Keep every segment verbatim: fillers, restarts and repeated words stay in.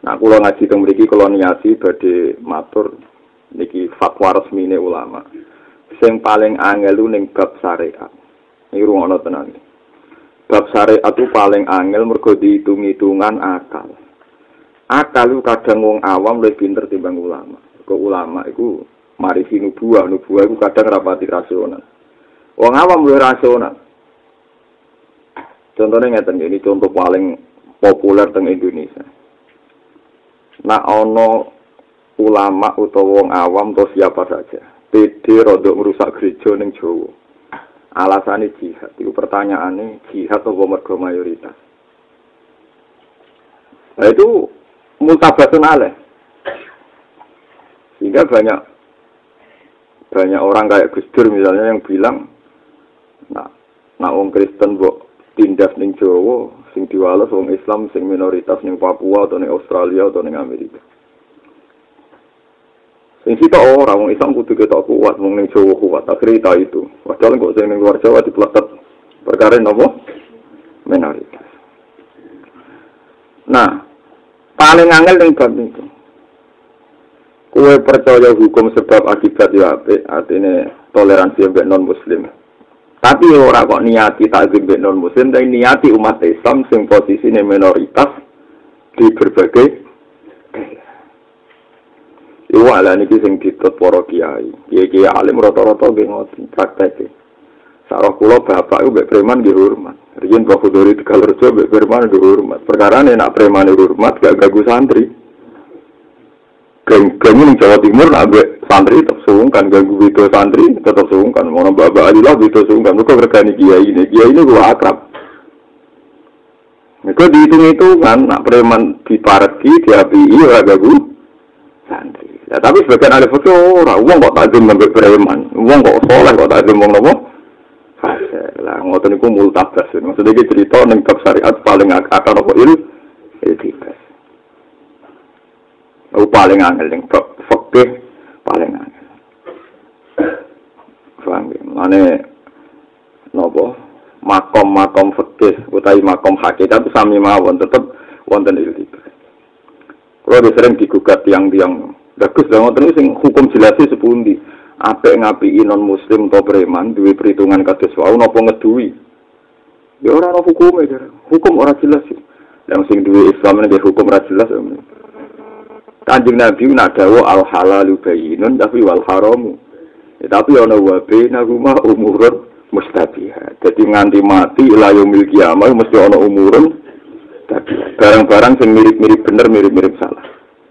Nah, kula ngaji teng mriki kula niati badhe matur niki fatwa resmine ulama. Sing paling angel ning bab syariat. Iki rungono tenan. Bab syariat itu paling angel mergo dihitung-hitungan akal. Akal itu kadang wong awam lebih pinter timbang ulama. Kok ulama itu marisi nubuah, nubuah itu kadang rapati rasional. Wong awam luwih rasional. Contohnya ngeten ini contoh paling populer teng Indonesia. Nah ono ulama utawa wong awam atau siapa saja, pede rodok merusak gereja ning Jawa. Alasane jihad. Iku pertanyaane jihad apa mergo mayoritas. Nah itu multabatun alaih. Sehingga banyak banyak orang kayak Gus Dur misalnya yang bilang, nah, nah wong Kristen mbok tindas ning Jawa, sing diwales wong Islam sing minoritas ning Papua atau ning Australia atau ning Amerika. Sing kita orang wong Islam kudu ketok kuat, wong ning Jawa kuat. Akhirnya itu. Padahal kok sing ning luar Jawa dipletet perkara napa? Minoritas. Nah, paling angel ning bab itu. Kowe percaya hukum sebab akibat ya apik, artine toleransi mbek non muslim. Tapi ora kok niati takzim mbek non muslim, tapi niati umat Islam sing posisine minoritas di berbagai Iku ala niki sing ditut para kiai. Kiai-kiai alim rata-rata nggih ngoten prakteke. Sarah kula bapak iku mbek preman nggih hormat. Riyen Bapak Dori Tegalrejo mbek preman nggih hormat. Perkarane nek preman hormat gak ganggu santri. Geng-geng ning Jawa Timur nek mbek santri tetep sungkan ganggu itu santri tetep sungkan. Ono bapak alilah itu sungkan. Kok regani kiai ini. Kiai ini kula akrab. Nek dihitung-hitungan nak preman dipareki diapii ora ganggu santri. Ya, tapi sebagian ahli fikih ora wong kok takzim mbek preman, wong kok saleh kok takzim wong napa? Fase. Lah ngoten niku multabas. Maksudnya iki cerita ning bab syariat paling akal apa il iltibas. Oh paling angel ning bab fikih paling angel. Paham ya? Mane napa? Makom-makom fikih utawi makom hakikat itu sami mawon tetep wonten iltibas. Kalau sering digugat tiang-tiang bagus lah, ngoten sing hukum jelasi sepundi. Apik ngapiki non muslim atau preman duwe perhitungan kados wau napa ngeduwi. Ya ora ana hukume, hukum ora jelas. Yang sing duwe Islam nek hukum ora jelas. Kanjeng Nabi nak dawuh al halalu bayyinun tapi wal haramu. Ya, tapi ana wa bainahuma umurun mustabihat. Dadi nganti mati ila yaumil kiamah mesti ana umurun barang-barang sing mirip-mirip bener mirip-mirip salah.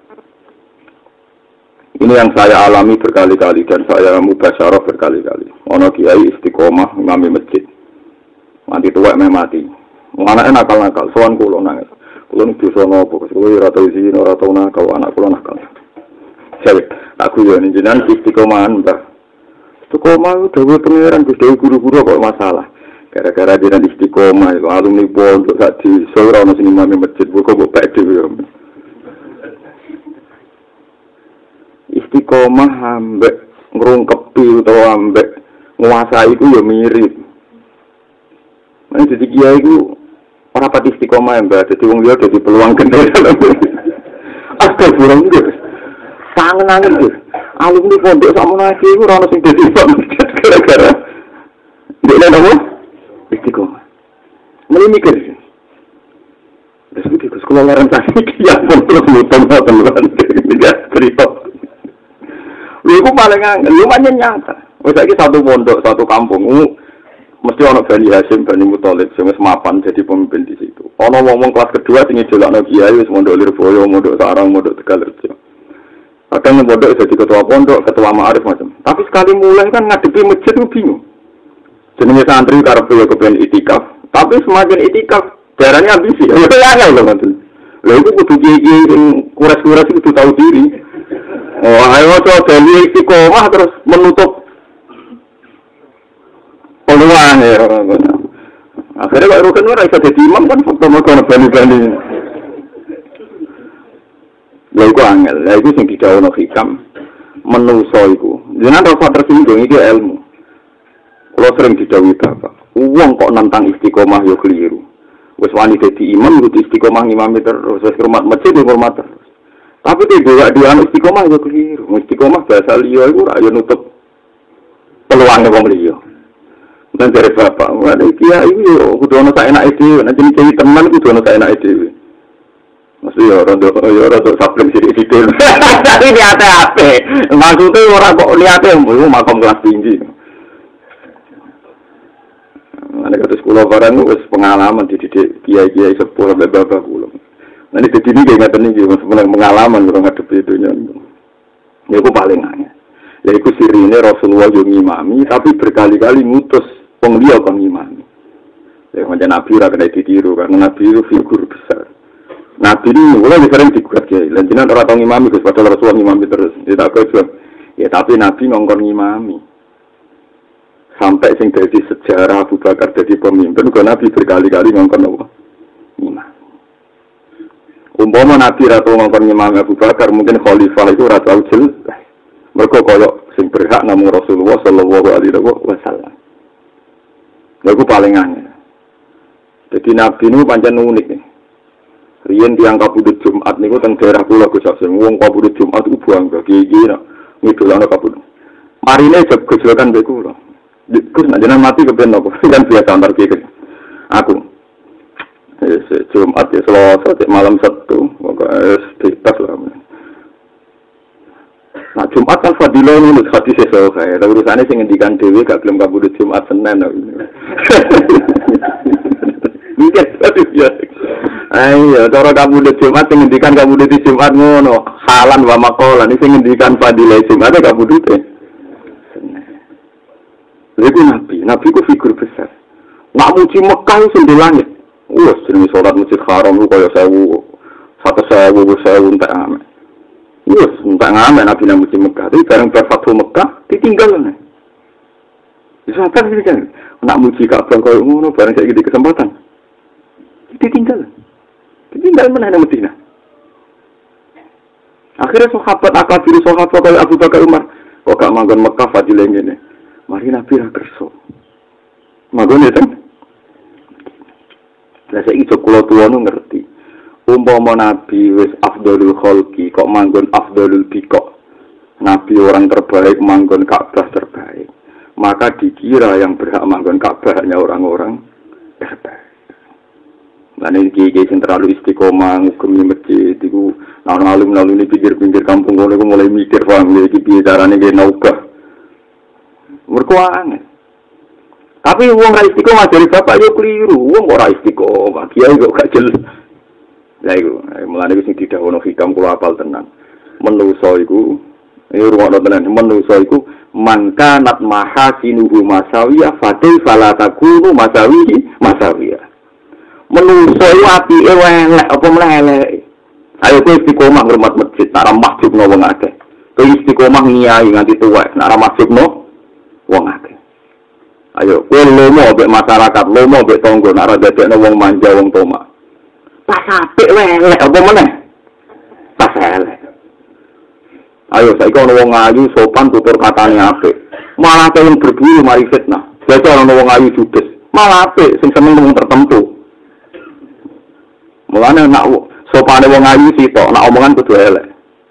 Ini yang saya alami berkali-kali dan saya mubasyarah berkali-kali. Ono kiai istiqomah ngami masjid. Mati tuwek meh mati. Anake nakal-nakal, sowan kula nangis. Kula niku dosa napa? Kula ora tau izin, ora tau nakal, anak kula nakal. Saya tak guyon jenengan istiqomahan, Mbah. Istiqomah dawuh pengiran Gus dawuh guru-guru kok masalah. Gara-gara jenengan istiqomah itu alumni pondok sak desa ora ono sing imam masjid, kok kok pek dhewe. Istiqomah ambek ngrungkepi utawa ambek nguasai iku ya mirip. Nek dadi kiai iku ora pati istiqomah mbak, dadi wong liya dadi peluang gede. Astagfirullah. Sangen-angen Gus. Alumni pondok sakmono iki ora ono sing dadi gara-gara ndekne nopo? Istiqomah. Muli mikir. Wis iki Gus kula leren tak iki ya terus mutung-mutung ya cerita. Iku paling angel, lumayan nyata. Wis saiki satu pondok, satu kampung, mesti ana Bani Hasyim, Bani Muthalib sing wis mapan jadi pemimpin di situ. Ana wong-wong kelas kedua sing ngejelakno kiai wis mondok Lirboyo, mondok Sarang, mondok Tegalrejo. Kadang yang pondok jadi ketua pondok, ketua ma'arif macam. Tapi sekali mulai kan ngadepi masjid itu bingung. Jenenge santri karepe yo kepen itikaf, tapi semakin itikaf darahnya ambisi. Ya angel lho ngoten. Lha iku kudu kiai sing kuras-kuras kudu tahu diri. Oh, ayo coba dari istiqomah terus menutup peluang ya. Akhirnya kalau rukun orang bisa jadi imam kan faktor mereka bani-bani. Lalu itu angel, lalu itu yang didawuh no hikam menuso itu. Jangan rasa tersinggung itu ilmu. Kalau sering didawuhi bapak, uang kok nentang istiqomah yo keliru. Wes wani dadi imam kudu istiqomah imam terus, wes hormat masjid hormat terus. Tapi dia juga dia istiqomah itu keliru. Istiqomah bahasa liya itu ora yo nutup peluangnya wong liya. Dan dari bapak, ada kiai itu kudu ono sak enake dhewe, nek jenenge kiai tenan kudu ono sak enake dhewe. Mesti ya ora yo ora tok sableng sithik-sithik. Tapi di ate-ate. Maksudnya ora kok liate mbuh makom kelas tinggi. Ana kata sekolah barang wis pengalaman dididik kiai-kiai sepuh bapak kula. Nanti jadi ini kayak ngatain ini, sebenarnya pengalaman kalau ngadepi itu nyonya. Ya aku paling aneh. Ya aku sirine Rasulullah yang ngimami, tapi berkali-kali ngutus pengliau ke ngimami. Ya macam Nabi ora kena ditiru, karena Nabi itu figur besar. Nabi ini mulai sering digugat ya, lanjutan orang tahu ngimami, terus padahal Rasulullah ngimami terus. Tidak kejauh. Ya tapi Nabi ngongkon ngimami. Sampai sing dari sejarah Abu Bakar jadi pemimpin, kalau Nabi berkali-kali ngongkon apa? Ngimami. Umpama Nabi ratu ngongkon Imam Abu Bakar mungkin khalifah itu ratu aujil. Mereka koyok sing berhak namung Rasulullah sallallahu alaihi wasallam. Lagu paling aneh. Jadi Nabi ini pancen unik nih. Riyen tiang kabudut Jumat niku teng daerah kula Gus Hasim. Wong kabudut Jumat iku bangga iki nek ngidolane kabudut. Marine jeblokan mbek kula. Gus nek jenengan mati kepen apa? Kan biasa antar iki. Aku Jumat ya Selasa malam Sabtu pokoknya bebas lah. Nah Jumat kan fadilah ini hadis sesuatu kayak tapi urusannya sih ngendikan dewi gak belum kabudut Jumat Senin mikir aduh ya ayo cara kabudut Jumat sing ngendikan kabudut Jumat ngono halan wa maqalan ini sing ngendikan fadilah Jumat kabudut e itu Nabi Nabi ku figur besar nak muji Mekah sing di langit. Wah, jenenge salat masjid haram ku kaya sewu, satu sewu, sewu entek ame. Wah, entek ame Nabi nang muji Mekah, tapi bareng berfatu Mekah ditinggalane. Bisa apa sih kan? Nak muji Ka'bah kaya ngono bareng saiki di kesempatan. Ditinggal. Ditinggal meneh nang Madinah. Akhirnya sahabat akabir sahabat kaya Abu Bakar Umar, kok gak manggon Mekah fadilah ngene. Mari Nabi ra kerso. Manggon ya kan? Lah saiki kula tuwa nu ngerti. Umpama Nabi wis afdhalul khalqi kok manggon afdhalul biqa. Nabi orang terbaik manggon Ka'bah terbaik. Maka dikira yang berhak manggon Ka'bah hanya orang-orang terbaik. Lan iki iki sing terlalu istiqomah ngugemi masjid iku nang alim-alim ini pinggir-pinggir kampung ngono iku mulai mikir paham iki piye carane ge naubah. Mergo aneh. Tapi wong ra istiqomah dari bapak yo keliru. Wong ora istiqomah, kiai kok gak jelas. Lah iku, mulane wis didhawuhno hikam kula apal tenan. Menungso iku, iki rumakno tenan, menungso iku mangka nat mahasinuhu masawiya fatil fala takunu masawihi masawiya. Menungso iku apike elek apa meneh elek. Ayo kowe istiqomah ngurmat masjid, nak ra masjidno wong akeh. Kowe istiqomah ngiyai nganti tuwek, nak ra masjidno wong akeh. Ayo, kowe lomo mbek masyarakat, lomo mbek tangga, nek ora dadekno wong manja wong toma. Pas apik wae elek apa meneh? Pas elek. Ayo saiki ana wong ayu sopan tutur katane apik. Malah kaya berburu mari fitnah. Dadi ana wong ayu judes, malah apik sing seneng wong tertentu. Mulane nek sopane wong ayu sitok, nek omongan kudu elek.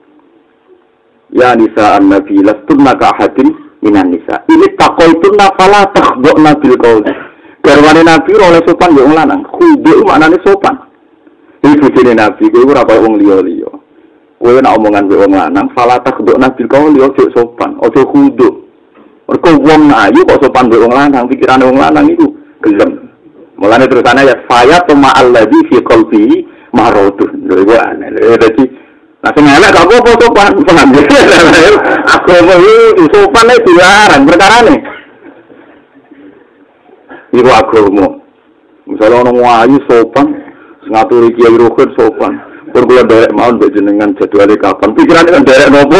Ya nisa an-nabi lastunna ka hadin minan nisa. Ini takoituna fala takhdhna bil qaul. Garwane Nabi oleh sopan yo lanang. Khudu maknane sopan. Iki bojone Nabi kuwi ora kaya wong liya-liya. Kowe nek omongan mbek wong lanang fala takhdhna bil qaul yo sopan, aja khudu. Mergo wong ayu kok sopan mbek wong lanang, pikirane wong lanang iku gelem. Mulane terusane ya fayat ma alladzi fi qalbi maradun. Lha iku aneh. Dadi nah, sing elek gak apa-apa sopan, paham ya? Agama iki sopan iki dilarang perkarane. Iku agama. Misalnya ana wong ayu sopan, ngaturi kiai rohir sopan. Pun kula derek mau mbek jenengan jadwale kapan. Pikirane kan derek nopo?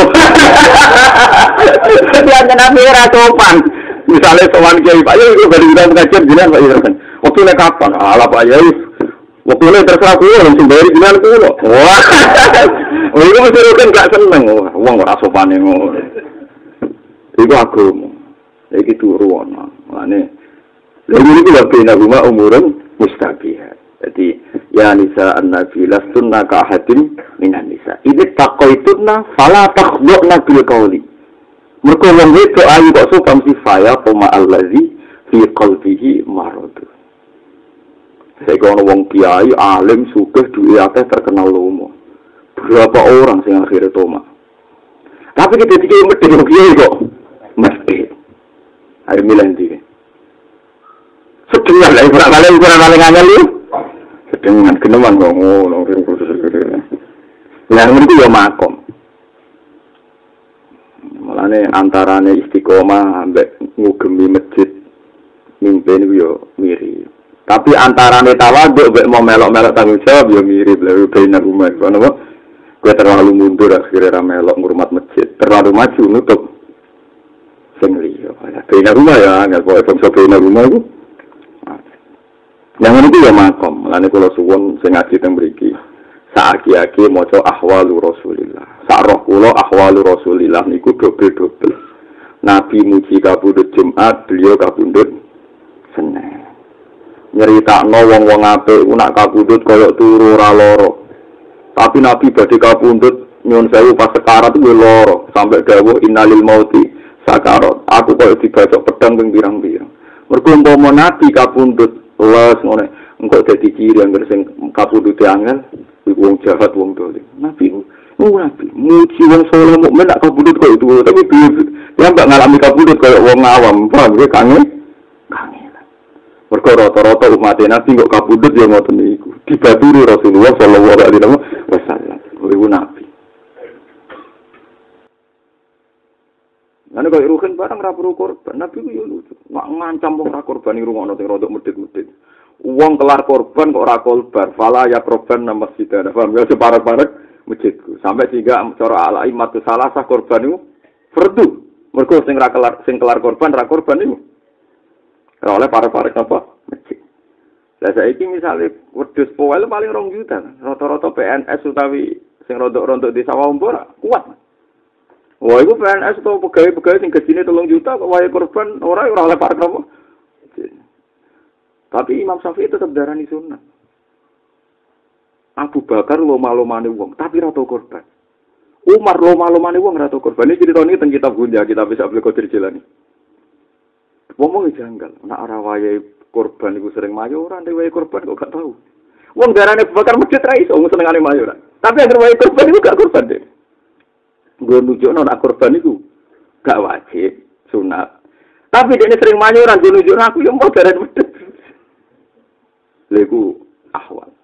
Ya tenan ora sopan. Misale sowan kiai Pak Yai iku bali kita ngajar jenengan Pak Yai. Waktu nek kapan? Ala Pak Yai. Waktu nek terserah kula sing bayar jenengan kula. Wah. Oh, itu mesti kan gak seneng. Wong ora sopane ngono. Iku agama. Iki turu ana. Mane lha iki lho bena umurun mustabiha. Jadi ya nisa an-nabi lastunna ka ahadin minan nisa. Ini taqaituna fala takhdhna bil qawli. Mergo wong wedok ayu kok sopan sifaya poma allazi fi qalbihi marad. Saya kono wong kiai alim sugih duwe akeh terkenal lomo. Berapa orang sing akhirnya toma. Tapi kita dikira medhe wong kiai kok mesti. Ayo milan iki. Sedengan lek ora kale ora kale ngangel iki. Sedengan geneman kok ngono proses. Lah ngono yo makom. Malane antarane istiqomah ambek ngugemi masjid mimpin yo mirip. Tapi antarane tawadhu mbek mau melok-melok tanggung jawab yo mirip lha benar rumah kono kok. Kowe terlalu mundur akhirnya ra melok ngurmat masjid, terlalu maju nutup sing liya. Benar rumah ya, enggak kok bangsa benar rumah iku. Yang ini ya makom, malane kula suwun sing ngaji teng mriki. Saaki-aki maca ahwalu Rasulillah. Sak roh kula ahwalu Rasulillah niku dobel-dobel. Nabi muji kabudut Jumat, beliau kabudut Senin. Nyeritakno wong-wong apik ku nak kabudut kaya turu ora lara. Tapi Nabi badhe kabudut nyuwun sewu pas sekarat ku lara, sampai dawuh innalil mauti sakarat. Aku kaya dibacok pedang ping pirang-pirang. Mergo umpama Nabi kabudut les ngene, engko dadi ciri angger sing kabudut angel. Wong jahat wong dolim. Nabi ku, oh Nabi, muji wong saleh mukmin nak kabudut kok itu, tapi dia mbak ngalami kabudut kayak wong awam, paham ya kangen? Kangen. Mergo rata-rata umat Nabi kok kabudut ya ngoten niku. Dibaturi Rasulullah sallallahu alaihi wasallam. Iku Nabi. Nek kok ruhen barang ra perlu korban, Nabi ku yo lucu. Mak ngancam wong ra korban ing rungono sing rodok medhit-medhit. Uang kelar korban kok ora kolbar, fala ya korban nama masjid ada, paham ya separek-parek masjidku. Sampai sehingga cara ala imatu salah sah korban itu fardu. Mergo sing ra kelar sing kelar korban ra korban itu. Ora oleh parek-parek apa? Masjid. Lah saiki misale wedhus poel paling rong juta. Rata-rata P N S utawi sing rodok-rodok di sawah ora kuat. Wah, iku P N S utawa pegawai-pegawai sing gajine telung juta kok wae korban ora ora oleh parek apa? Tapi Imam Syafi'i tetap darani sunnah. Abu Bakar loma-lomane wong, tapi ra tau korban. Umar loma-lomane wong ra tau korban. Ini cerita ini teng kitab Gunja, kitab bisa Abdul Qadir Jilani. Wong janggal, nek ora wayahe korban iku sering mayu ora, nek wayahe korban kok gak tahu. Wong darane Abu Bakar masjid ra iso senengane mayu ora. Tapi agar wayahe korban iku gak korban deh. Nggo nunjukno nek korban iku gak wajib, sunat. Tapi dene sering mayu ora nunjukno aku yo mau darane medhit. Leku ahwal.